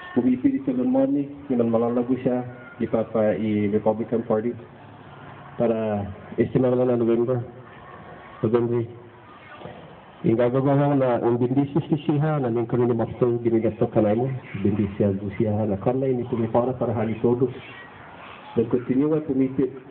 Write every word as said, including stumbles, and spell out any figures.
pumipili sa Lumoni, yung malalago siya, ipapa i-Republican Party para estimar na November. November. Yung gagawin na ang bindisi siya na yung kanina masto ginigasto ka na mo, bindisi siya na kanay ni pumipara para hali todo. Nag-continue pumipili